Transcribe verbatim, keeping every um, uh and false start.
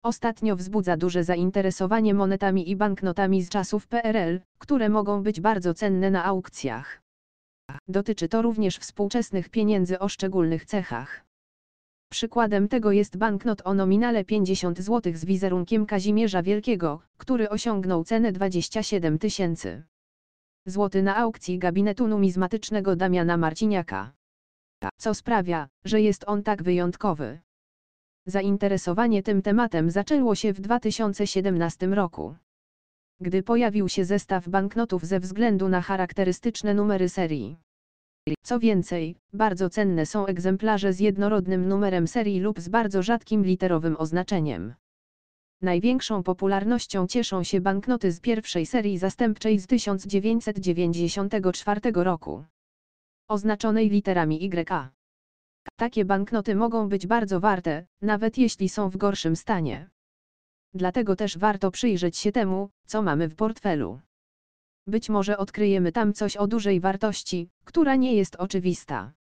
Ostatnio wzbudza duże zainteresowanie monetami i banknotami z czasów P R L, które mogą być bardzo cenne na aukcjach. Dotyczy to również współczesnych pieniędzy o szczególnych cechach. Przykładem tego jest banknot o nominale pięćdziesiąt złotych z wizerunkiem Kazimierza Wielkiego, który osiągnął cenę dwadzieścia siedem tysięcy złotych na aukcji gabinetu numizmatycznego Damiana Marciniaka. Co sprawia, że jest on tak wyjątkowy? Zainteresowanie tym tematem zaczęło się w dwa tysiące siedemnastym roku, gdy pojawił się zestaw banknotów ze względu na charakterystyczne numery serii. Co więcej, bardzo cenne są egzemplarze z jednorodnym numerem serii lub z bardzo rzadkim literowym oznaczeniem. Największą popularnością cieszą się banknoty z pierwszej serii zastępczej z tysiąc dziewięćset dziewięćdziesiątego czwartego roku, oznaczonej literami Y. Takie banknoty mogą być bardzo warte, nawet jeśli są w gorszym stanie. Dlatego też warto przyjrzeć się temu, co mamy w portfelu. Być może odkryjemy tam coś o dużej wartości, która nie jest oczywista.